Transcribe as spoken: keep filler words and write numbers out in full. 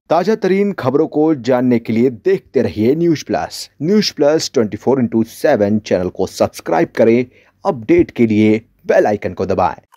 ताजा तरीन खबरों को जानने के लिए देखते रहिए news plus. News plus twenty four into seven channel को सब्सक्राइब करें। अपडेट के लिए बेल आइकन को दबाएं।